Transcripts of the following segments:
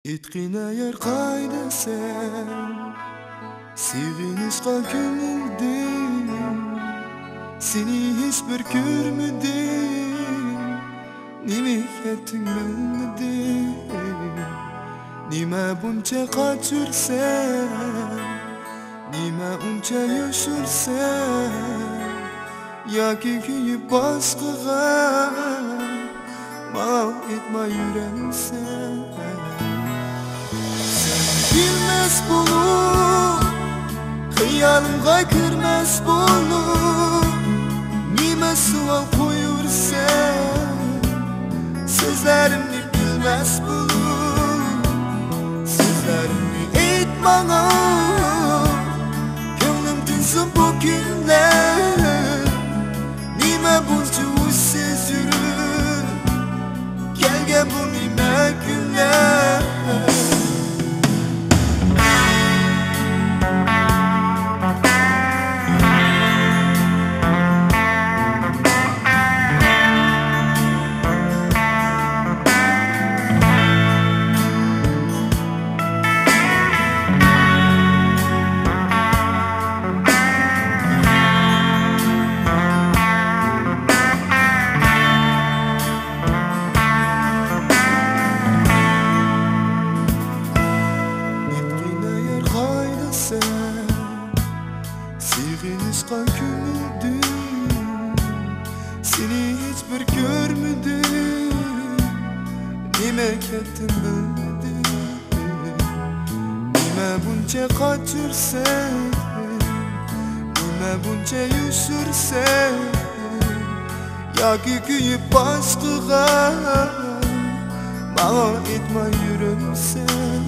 Etkin eğer kayda sen Sevginişka kömüldüm Seni hiçbir görmedim Nime ettin bilmedim Nime bunca kaçırsan Nime unca yaşırsan Yaki köyüp baskıga Mal etme yüreğim sen Bilmez bunu Hıyalımga kirmez bunu Nime sual koyursan Sözlerimni bilmez bunu Sözlerimni et bana Gönlüm dinsin bu günler Nime bunca uçsuz yürür Gel bu nime günler Sevginişka kömüldüm Seni hiçbir görmedim Nime ettin bilmedim Nime bunca kaçırsan Nime bunca yaşırsan Yaki köyüp baskıga Bana etme yüreğim sen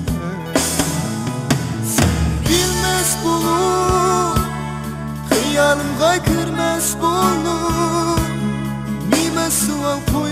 Bilmez bunu Hıyalımga kirmez bunu Nime sual koy